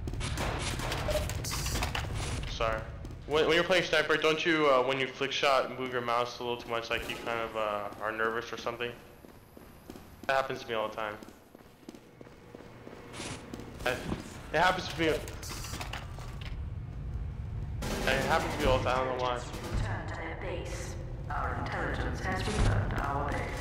Sorry. When you're playing sniper, don't you, when you flick shot, move your mouse a little too much, like you kind of are nervous or something? That happens to me all the time. It happens to me. It happens to me all the time. I don't know why. Return to their base. Our intelligence has returned to our base.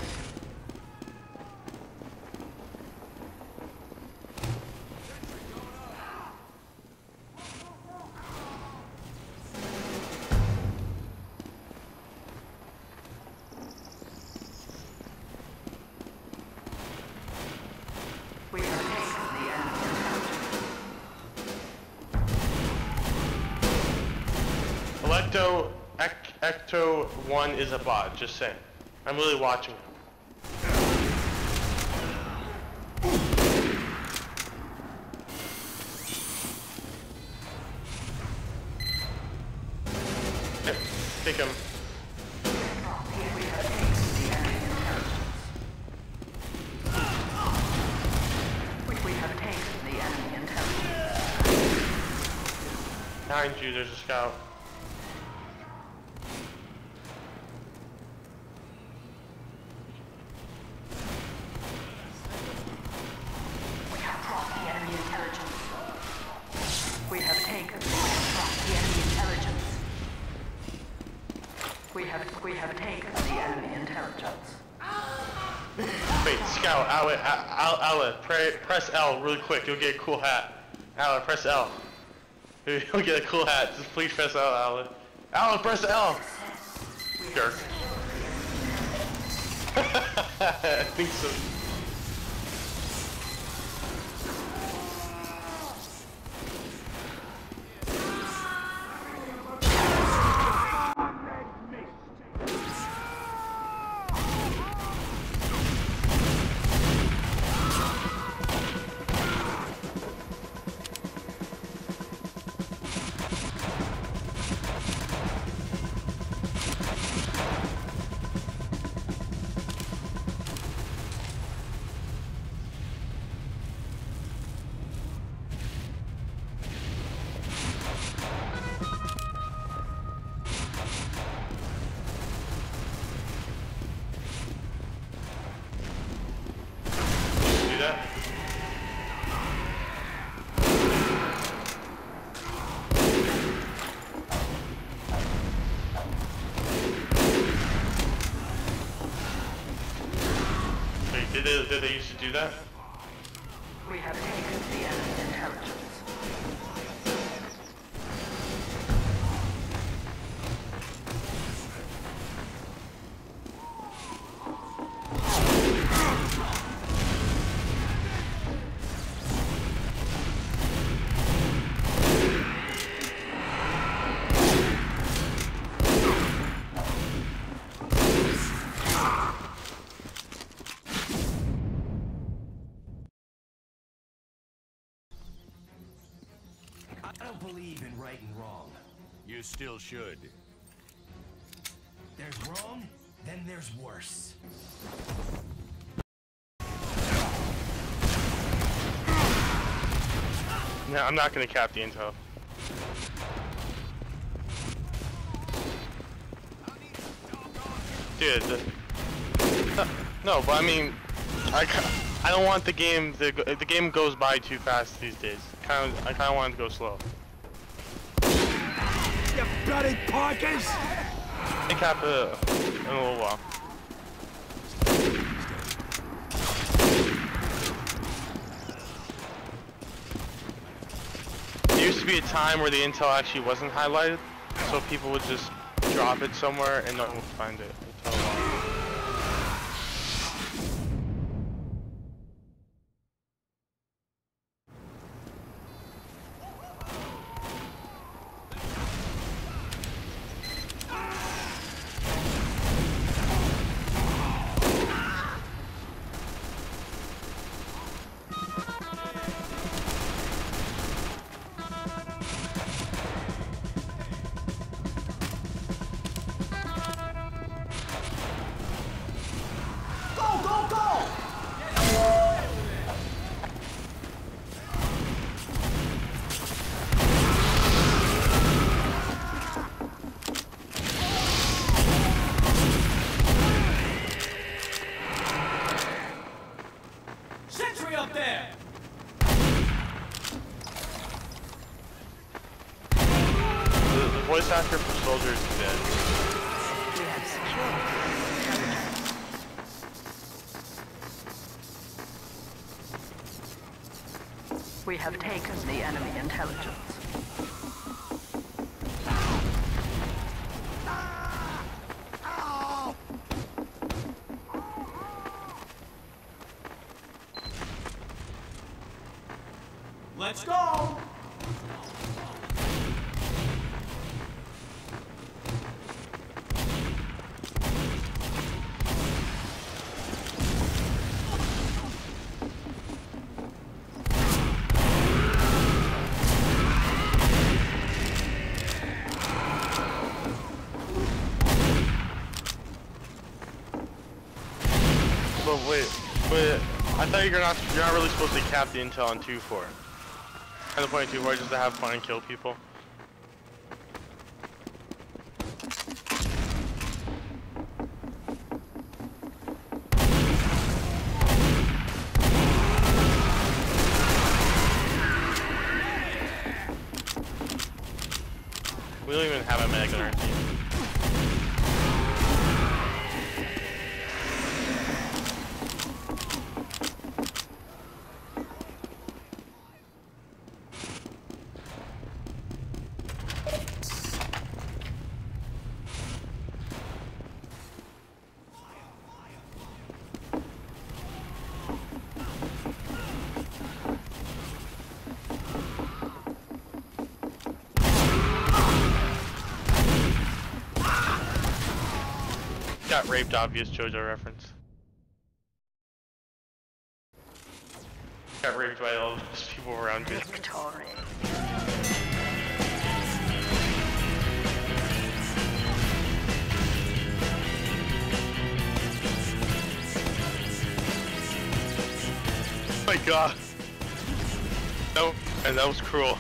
We have taken the enemy intelligence. Ecto 1 is a bot, just saying. I'm really watching him. Take him. We have taken the enemy intelligence. We have taken the enemy intelligence. Behind you, there's a scout. We have dropped the enemy intelligence. We have taken. We have dropped the enemy intelligence. We have taken the enemy intelligence. Wait, scout, Ala, press L really quick, you'll get a cool hat. Ala, press L. You'll get a cool hat, just please press L, Ala. Ala, press L! Jerk. I think so. Did they used to do that? We have taken the enemy intelligence. I don't believe in right and wrong. You still should. There's wrong, then there's worse. No, I'm not gonna cap the intel. Dude, no, but I mean, I don't want the game. The game goes by too fast these days. I kind of want it to go slow. You bloody pikers! I cap it in a little while. There used to be a time where the intel actually wasn't highlighted, so people would just drop it somewhere and no one would find it until Sentry up there! The voice actor for Soldier is dead. We have secured intelligence. We have taken the enemy intelligence. Let's go! But wait, I thought you're not really supposed to cap the intel on 2-4. And the point of 2-4 is just to have fun and kill people. We don't even have a medic on our team. Got raped, obvious JoJo reference. Got raped by all those people around you. Victory. Oh my god. No, and that was cruel.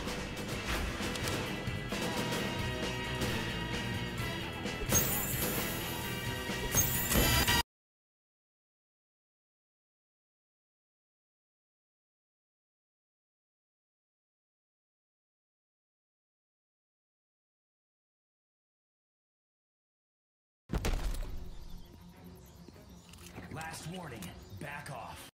Last warning, back off.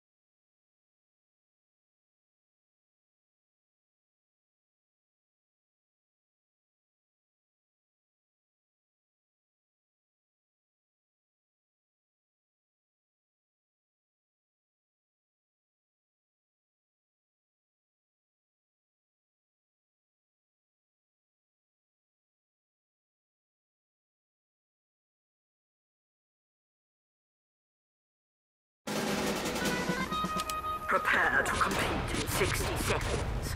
Prepare to compete in 60 seconds.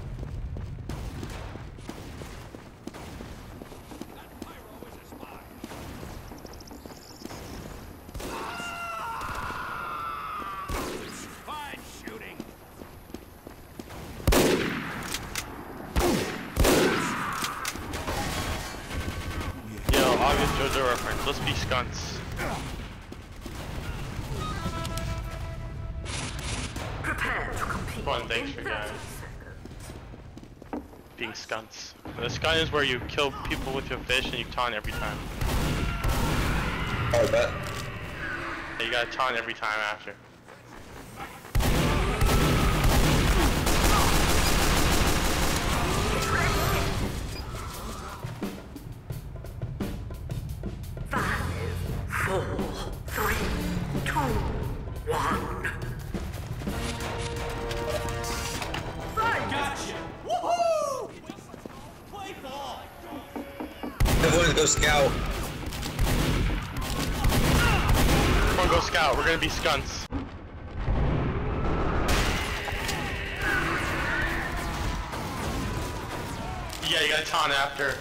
Fine shooting. Yo, obvious JoJo reference. Let's be skunts. Prepare to compete Come on, thanks in for 30 guys. seconds. Being skunts. The skun is where you kill people with your fish and you taunt every time. Oh, I bet. You gotta taunt every time after. Five, four, three, two, one. Gotcha! Woohoo! Play ball! Everyone go scout. Come on, go scout. We're gonna be skunts. Yeah, you gotta taunt after.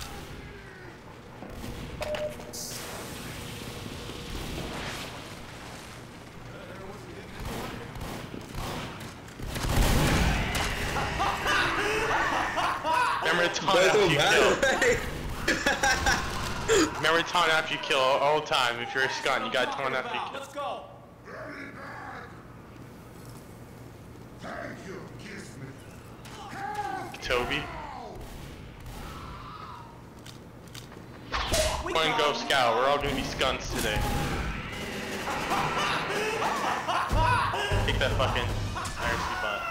Remember to taunt after you kill. Remember to taunt after you kill all the time. If you're a skun, you gotta taunt after you kill. Let's go! Toby. Come on, go scout. We're all gonna be skunks today. Take that fucking IRC bot.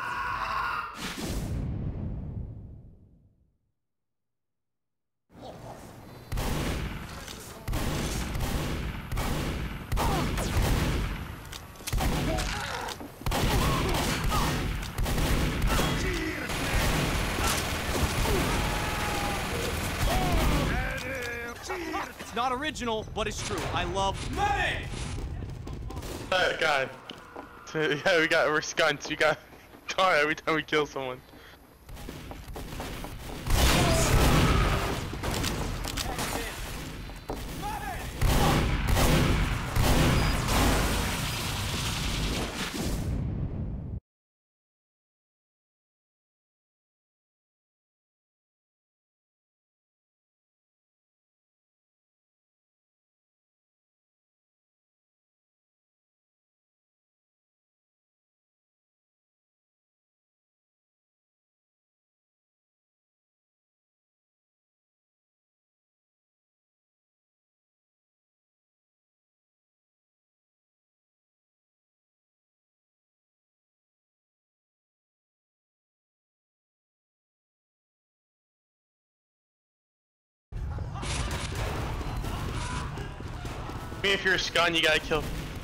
It's not original, but it's true. I love money! God. Yeah, we're skunks. We got die every time we kill someone. I mean, if you're a skun, you gotta kill.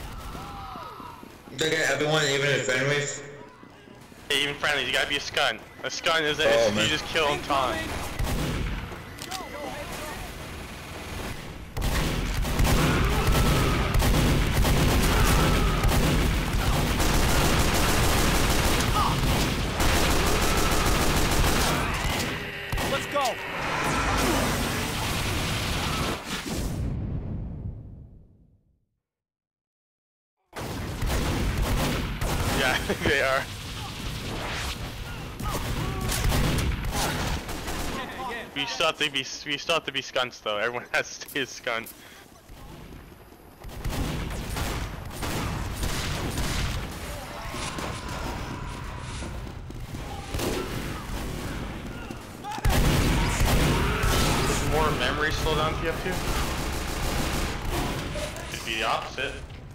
Look at everyone, even if enemies. Yeah, even friendlies, you gotta be a skun. A skun is you just kill them taunt. Let's go! Yeah, they are. We still have to be skunts though. Everyone has to be a skun. Does more memory slow down TF2? Could be the opposite.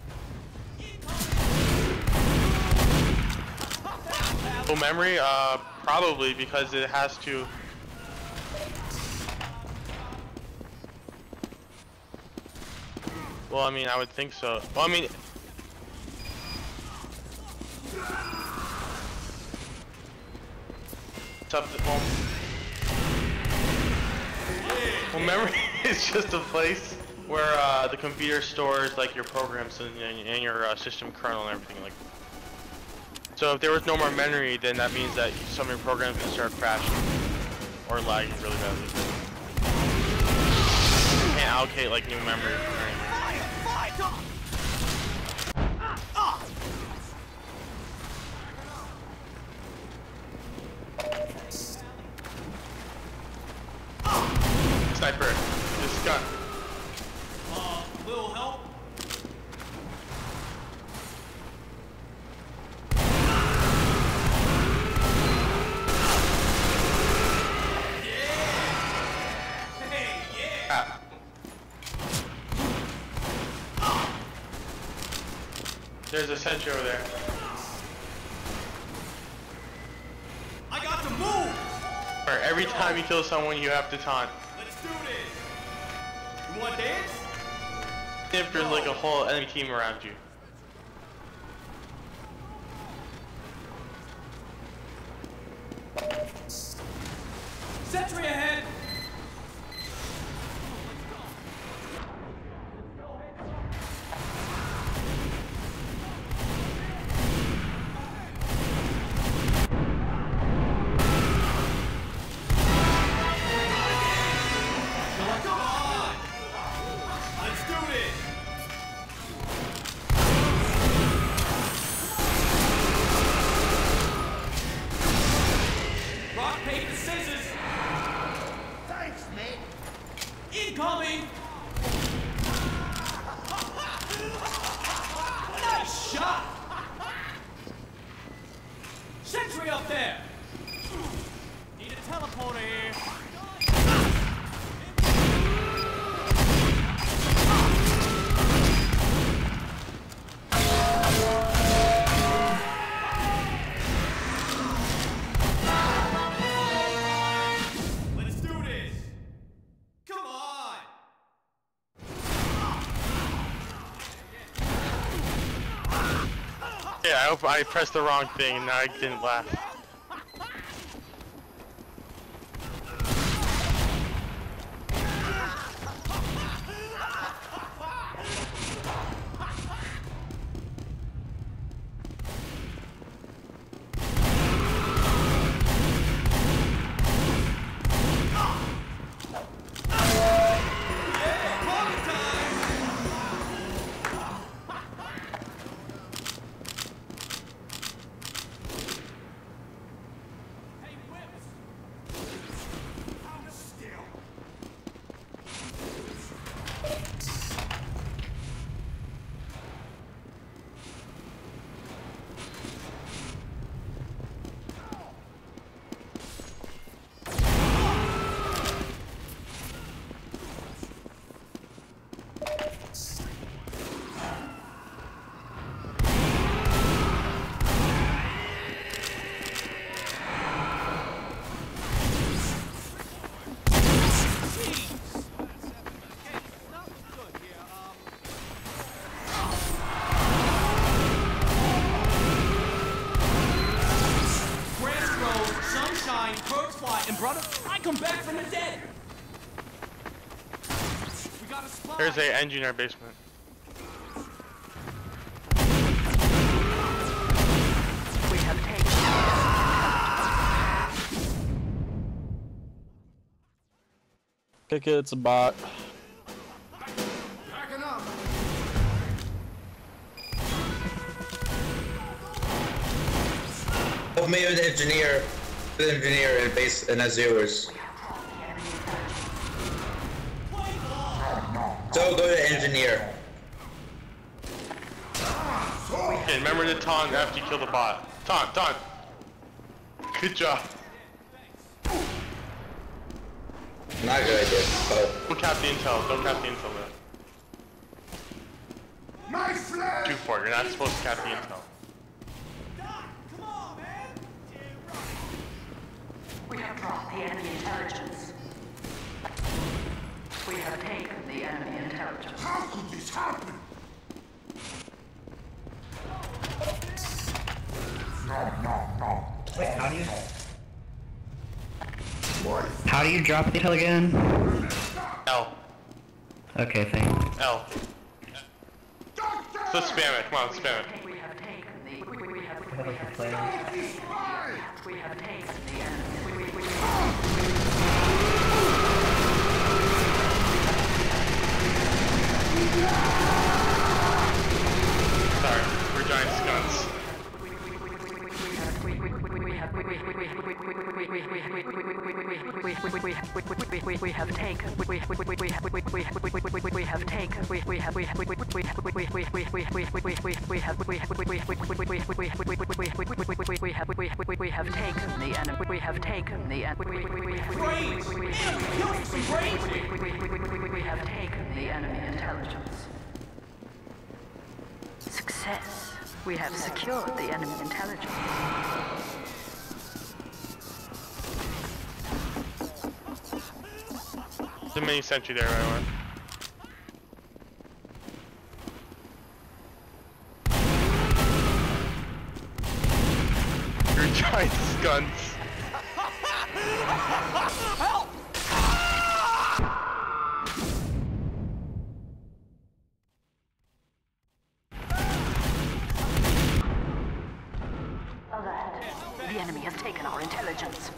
Full memory? Probably because it has to. Well, I mean, I would think so. Well, I mean, it's up to, well, memory is just a place where the computer stores like your programs and your system kernel and everything like. So if there was no more memory, then that means that some of your programs can start crashing or lagging really badly. You can't allocate like new memory or anything. Sniper, this gun. Little help? Ah. There's a sentry over there. I got to move! For every time you kill someone, you have to taunt. Let's do this! You want dance? If there's like a whole enemy team around you. Sentry ahead! Come on! Let's do this! Rock, paper, scissors! Sentry up there! Need a teleporter here. Let's do this! Come on! Yeah, I hope I pressed the wrong thing and I didn't laugh. And brother, I come back from the dead. We got a spot. There's an engine in our basement. We have taken. Kick it, it's a bot. Backing up. Oh, maybe the engineer in base in Azures. So go to engineer. Okay, remember to taunt after you kill the bot. Taunt, taunt. Good job. Not a good idea. Oh. Don't cap the intel. Don't cap the intel though. My flag. 2-4. You're not supposed to cap the intel. We have dropped the enemy intelligence. We have taken the enemy intelligence. How could this happen? No. Wait, how do you drop the intel again? L. Okay, thanks. L. So spam it. Come on, spam it. We have taken the. We have taken the enemy. Sorry, we're giant skunks. We have taken. The enemy intelligence. Success. We have secured the enemy intelligence. There's a mini sentry there, right? You're giant skunks. Help! Alert. The enemy has taken our intelligence.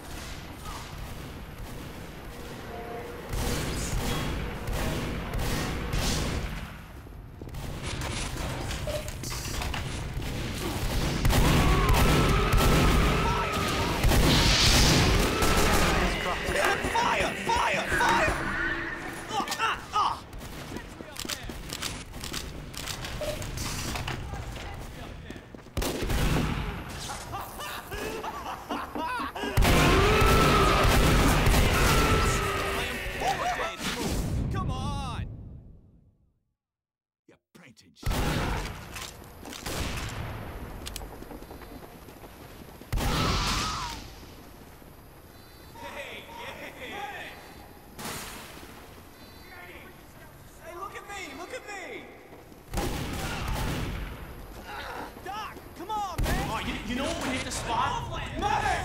a spot. Medic!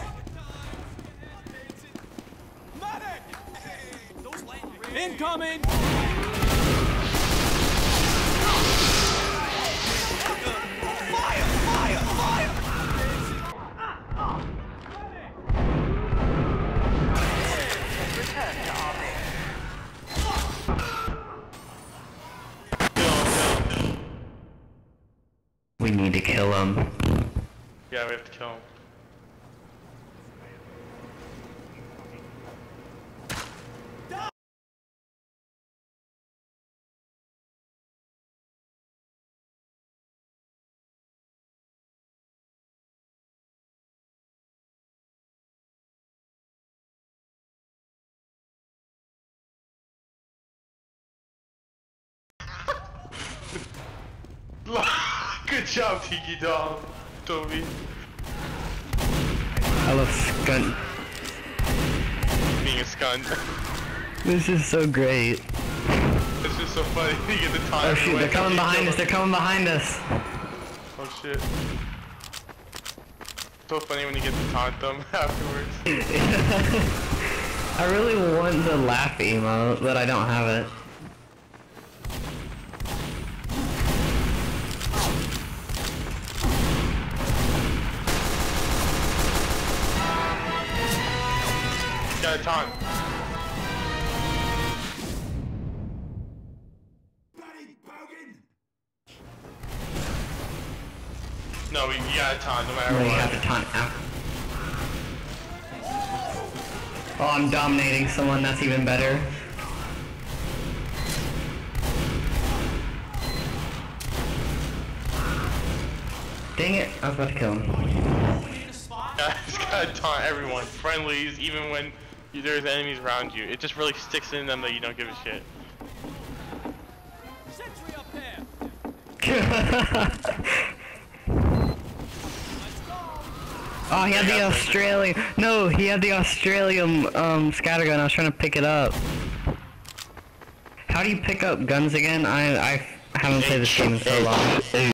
Incoming! Fire! Fire! Fire! Return to our base. We need to kill him. Yeah, we have to kill him. Good job, Tiki Dog, Toby. I love skunt. Being a skunk. This is so great. It's just so funny. You get the time. Oh shoot, they're coming behind us, they're coming behind us. Oh shit. So funny when you get to taunt them afterwards. I really want the laugh emote, but I don't have it. Got a taunt. No, you gotta taunt no matter No, you what. have to taunt out. Oh, I'm dominating someone, that's even better. Dang it, I was about to kill him. Yeah, just gotta taunt everyone. Friendlies, even when there's enemies around you. It just really sticks in them that you don't give a shit. Sentry up there. Oh, he had the Australian. No, he had the Australian scattergun. I was trying to pick it up. How do you pick up guns again? I haven't played this game in so long.